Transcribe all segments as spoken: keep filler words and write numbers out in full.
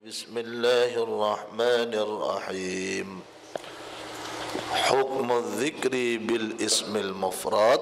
Bismillahirrahmanirrahim. Hukmu dzikri bil ismil mufrad,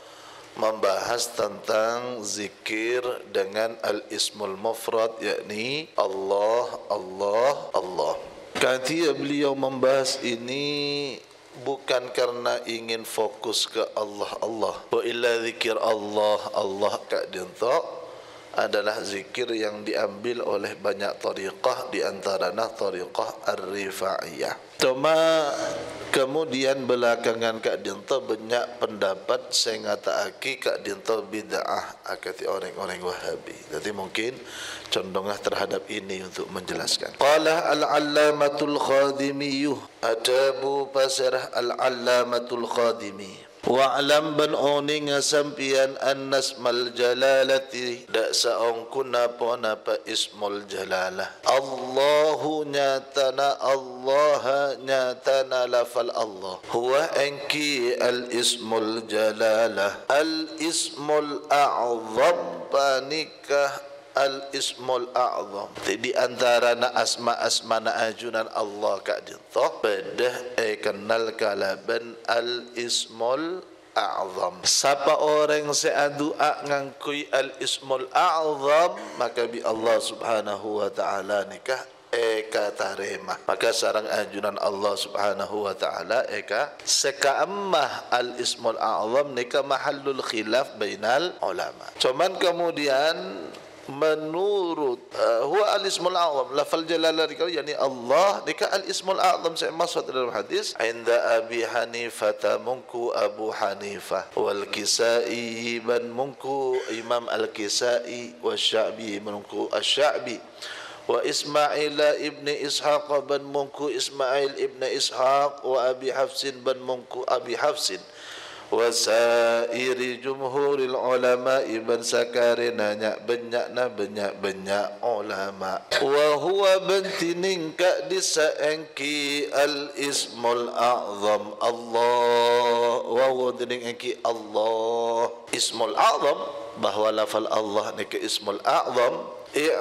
membahas tentang zikir dengan al-ismul mufrad, yakni Allah, Allah, Allah. Ketika beliau membahas ini bukan karena ingin fokus ke Allah, Allah. Wa illa zikir Allah, Allah kak dinta adalah zikir yang diambil oleh banyak tariqah, di antaranya tariqah Ar-Rifa'iyah. Cuma kemudian belakangan kak dinta banyak pendapat saya ngataake kak dinta bid'ah akati orang-orang Wahabi. Jadi mungkin condonglah terhadap ini untuk menjelaskan. Qala al-allamatul khadimiyuh, adabu pasirah al-allamatul khadimi. Wa'lam ban oni ngasampian annasmal jalalati, dak saong kunapa napa ismul jalalah. Allahu nyatana, Allah nyatana lafal Allah. Huwa engki al ismul jalalah, al ismul a'zam, panikah al-ismul a'zam. Di antara na asma-asma na ajunan Allah kak dintoh bedah e kenal kalaban al-ismul a'zam. Siapa orang seadua ngangkui al-ismul a'zam, maka bi Allah subhanahu wa ta'ala nikah eka taremah. Maka sarang ajunan Allah subhanahu wa ta'ala eka sekaamah al-ismul a'zam nikah mahallul khilaf bainal ulama. Cuman kemudian menurut uh, huwa al-ismul a'zam, lafal jalalah dikau yakni Allah nikah al-ismul a'zam. Saya maksud dalam hadis inda Abi Hanifah mungku Abu Hanifah, wal Kisai ban mungku Imam al-Kisai, wa Sya'bi mungku asy-Sya'bi, wa Ismail ibn Ishaq ban mungku Ismail ibn Ishaq, wa Abi Hafsin ban mungku Abi Hafsin, wa sairi jumhuril ulama ibn sakarina nyak banyak na banyak banyak ulama. Wa huwa bantining ka disaengki al ismul a'zam Allah, wa huwa bantining engki Allah ismul a'zam, bahwa lafal Allah ni ke ismul a'zam.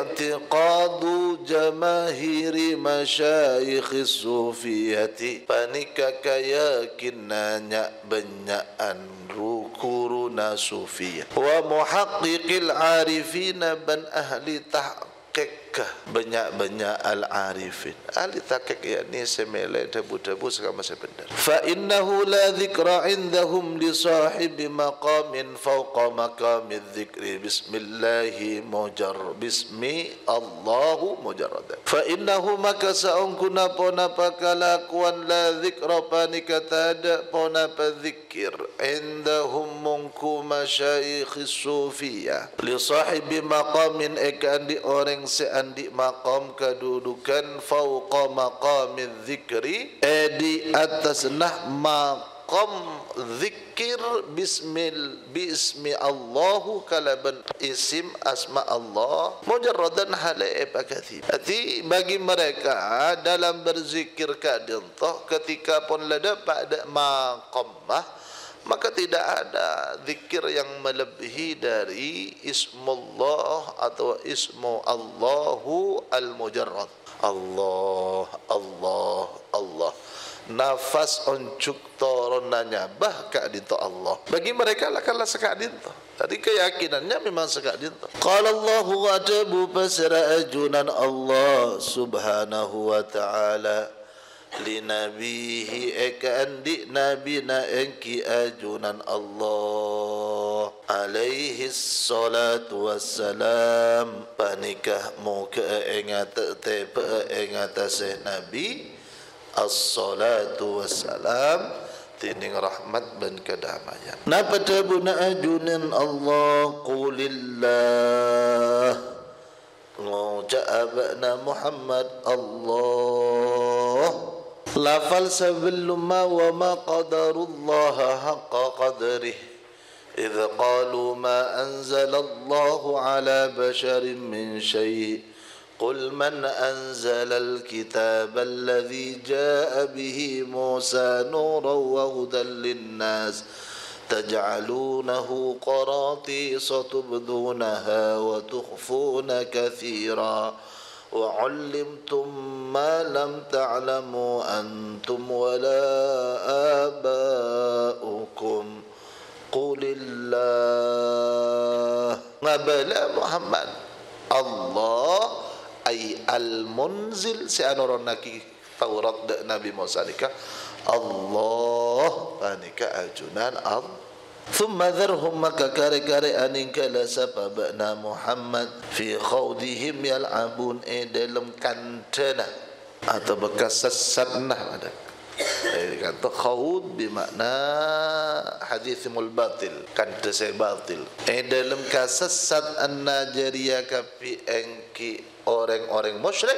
I'tiqadu jamahiri masyayikh sufiyati, panika keyakinannya banyaan rukuruna sufiyah, wa muhaqqiqil arifina ban ahli tahqiq banyak-banyak al-arifin. Ahli tahqiq yakni semele debu-debu segala macam benar. Fa innahu la dzikra indahum li sahibi maqamin fawqa maqamidz dzikri bismillahi mujar bismi Allahu mujarrad. Fa innahu maka saungkuna pona pakalakuan la dzikra panika tada pona padzikir indahum mungku masyayikh sufiyah li sahibi maqamin ekan di orang seandi maqam kedudukan fauqa maqamidz zikri, eh di atas nah maqam zikir bismil bismi Allahu kalaban isim asma Allah mujarradan halai pakati. Arti bagi mereka dalam berzikir kadintoh ketika pun lada pada maqamah, maka tidak ada zikir yang melebihi dari ismullah atau ismu Allahu al-mujarrad. Allah, Allah, Allah. Nafas oncuk toronanya bah kak dinto Allah. Bagi mereka lah kalah sekak dinto. Tadi keyakinannya memang sekak dinto. Qala Allahu adabu pasra ajunan Allah subhanahu wa ta'ala li nabihi eka andi nabi na engki ajunan Allah alaihi salatu wassalam, panikah muka engat te pe engatase nabi as-salatu wassalam tining rahmat dan kedamaian. Napa tabuna ajunan Allah qulillah ngucapna Muhammad Allah. Lafal sebelum ma wa ma qadarullah haqqa qadrih idh qalu ma anzalallahu ala basharin min syai' qul man anzalal kitaba alladhi jaa bihi Musa nuran wa hudan linnas taj'alunahu qaratisa tubdunaha wa tukhfuna katsira wa 'allimtum ma lam ta'lamu antum wala aba'ukum qulillah ngabala Muhammad Allah ay al-munzil si anoron naki Taurat da Nabi Musa nika Allah panika ajunan Allah thumma dharhum maka kare-kare aning kala sababna Muhammad fi khawdihim yal'abun e dalam kantena atau bekas sesatna ada eh kata khawd bermakna hadithul batil kanta saya batil e dalam kasasat an-najariyah kapi engki orang-orang musyrik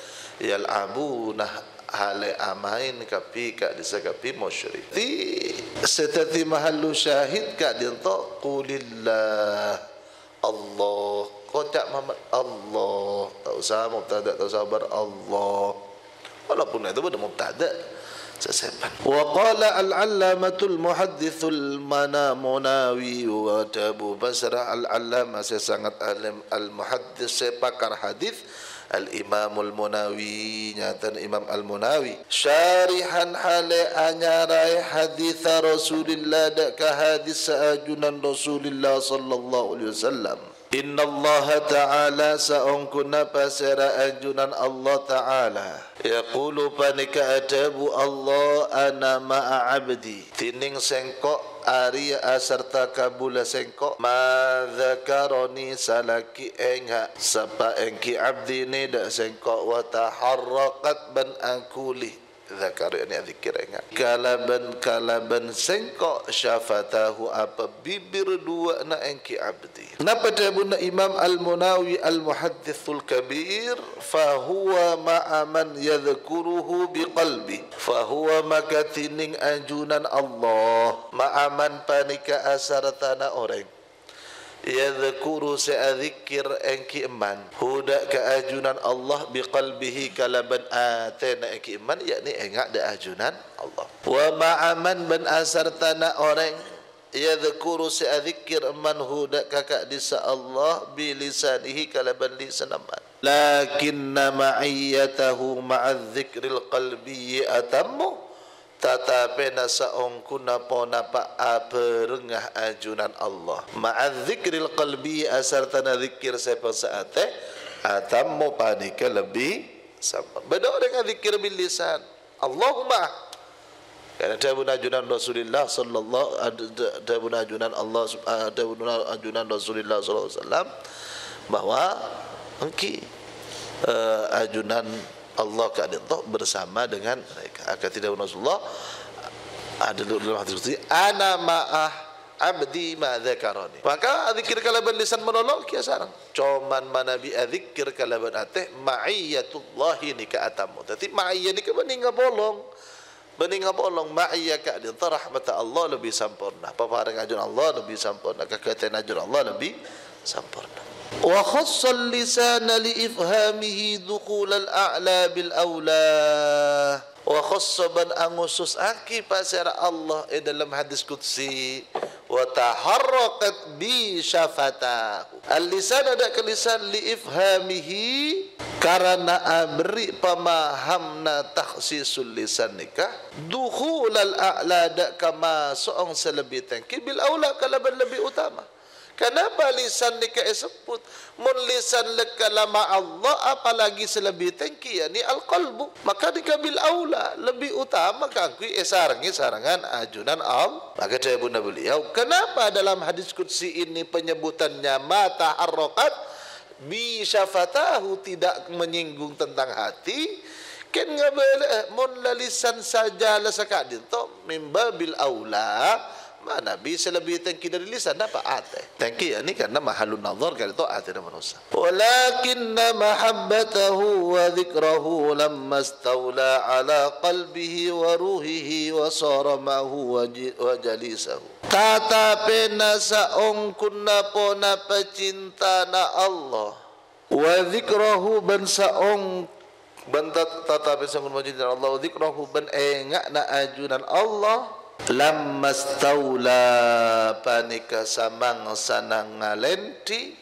yal'abunah hale amain kapi kak disa kapi musyrik ti setati mahallu syahid kak dia tak qulillah Allah kotak Muhammad Allah tak usah mubtada tak usah bar Allah walaupun itu pada mubtada sesepan wa qala al-allamatul muhaddithul manamunawi wa tabu basra al-allama saya sangat alim al-muhaddith saya pakar hadis Al-Imam Al-Munawi nyatan Imam Al-Munawi syarihan hale anyarai hadis Rasulullah dak ka hadis ajunan Rasulullah sallallahu alaihi wasallam inna Allah ta'ala sa'ungkuna pasara ajunan Allah ta'ala yaqulu panika atabu Allah ana ma'a abdi tining sengkok Arya asarta kabula sengkok ma dzakaroni salaki engha sapa engki abdi ni dak sengkok wa taharraqat ban akuli zakar ini zikir engha kalaban kalaban sengkok syafatahu apa bibir dua na engki abdi napa tabuna Imam Al-Munawi Al-Muhaddithul Kabir fa huwa ma'a man yadhkuruhu biqalbi fa huwa makatining ajunan Allah ma'aman panika asartana orang yadhkuru sa'adzikir engki iman huda ka ajunan Allah biqalbihi kalaban atana engki iman yakni engak da ajunan Allah wa ma'aman ban asartana orang yadhkuru sa'adzikir man huda kakak disa Allah bilisanihi kalaban lisan man lakinna ma'iyyatahu ma'adz-dzikril qalbi atammu tatape nasa ongkuna pona pa aperengah ajunan Allah ma'adz-dzikril qalbi asartana zikir sepa saate atammu panika lebih sampurna beda dengan zikir bil lisan Allahumma karena tabun ajunan Rasulullah sallallahu tabun ajunan Allah tabun ajunan Rasulullah sallallahu alaihi wasallam bahwa engki uh, ajunan Allah keadaan bersama dengan mereka. Akan tidak Rasulullah ada dalam hadis qudsi ana ma'ah abdi ma dzakarani. Maka zikir kalaban lisan menolong kia sarang. Cuman manabi zikir kalaban ate ma'iyatullah ni ka atamu. Tapi ma'iyah ni ka beninga bolong. Beninga bolong ma'iyah ka di rahmat Allah lebih sempurna. Paparang ajun Allah lebih sempurna. Kekaitan ajun Allah lebih sempurna. Wa khassal lisana li ifhamihi dukhul al-a'la bil awla wa khassaban angusus aki pasara Allah eh, dalam hadis qudsi wa taharraqat bi syafatahu al-lisan ada ke lisan li ifhamihi karena beri pemahamna takhsisul lisan nikah dukhul al-a'la dak kama soong selebih tangki bil awla kalaban lebih utama. Kenapa lisan ni sebut mun lisan lekalama Allah apalagi selebih tengki yani al-qalbu maka dikabil aula lebih utama kangku esarangi sarangan ajunan Allah maka jawabuna beliau kenapa dalam hadis qudsi ini penyebutannya mata harrokat bi syafatahu tidak menyinggung tentang hati kan ngabala mun lisan saja la sakadin to mimba bil aula mana bisa lebih tengki dari lisan apa ate tengki ya ini karena mahalun nazar kalau itu ate dan manusia walakinna mahabbatahu wa dzikrahu lamma istawla ala qalbihi wa ruhihi wa sara ma'hu wa jalisahu tatape nasa ongkunna pona pecinta na Allah wa dzikrahu ban saong ban tatape sangun pecinta Allah wa dzikrahu ban engak na ajunan Allah lamma staula panika samang sanang ngalenti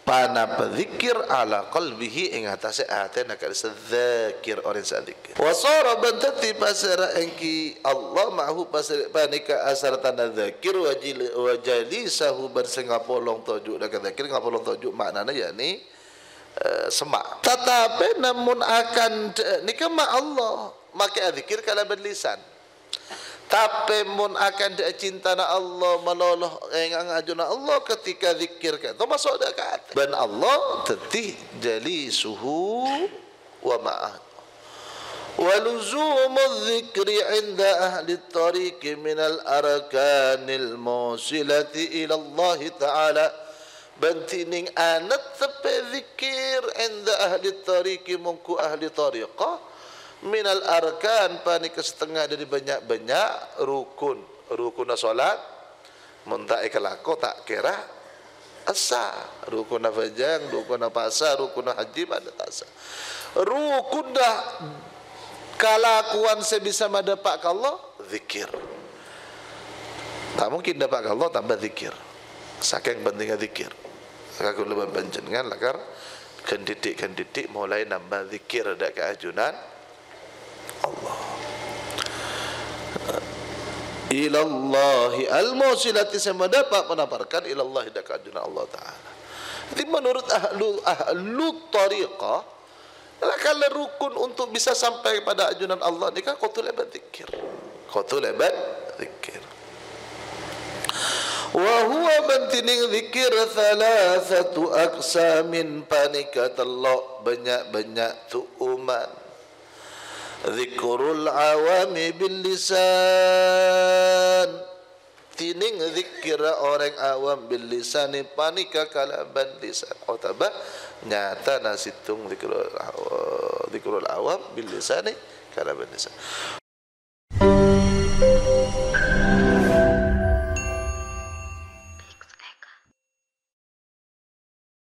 panapa zikir ala qalbihi ing atase atena ka dzakir orang sadzikir wa sara bantati pasara engki Allah ma'hu pasara panika asartana dzakir wa jalisahu bersengapolong tojuk dak dzakir ngapolong tojuk maknana yakni uh, semak tetapi namun akan nika ma Allah maka zikir kala berlisan tapi mun akan dia cinta na Allah meloloh engang ajuna Allah ketika zikir kan tu masuk dak kat ban Allah tetih jali suhu wa ma'ah wa luzumuz zikri inda ahli tariq min al arkanil musilati ila Allah taala bantining anat tepe zikir inda ahli tariq mungku ahli tariqah minal arkan panik setengah dari banyak-banyak rukun rukun solat munta ikalako tak kira asa rukun fajang rukun puasa rukun haji pada tasa rukun dah kalakuan sebisa madapak Allah zikir tak mungkin dapat Allah tambah zikir saking pentingnya zikir aku lebih panjenengan lakar kendidik-kendidik mulai nambah zikir dak keajunan Allah ilallahi al-musilati sama dapat menaparkan ilallahi dak ajunan Allah Ta'ala. Jadi menurut ahlu ahlu tariqah kalau rukun untuk bisa sampai pada ajunan Allah ni kan qatul ibad zikir qatul ibad zikir wa huwa bantining zikir thalathatu aqsamin panikatallah banyak-banyak tu uman zikrul awami bil lisan tining zikir orang awam bil lisan panika kalaban lisan otaba nyata nasitung zikrul zikrul awam bil lisan kalaban lisan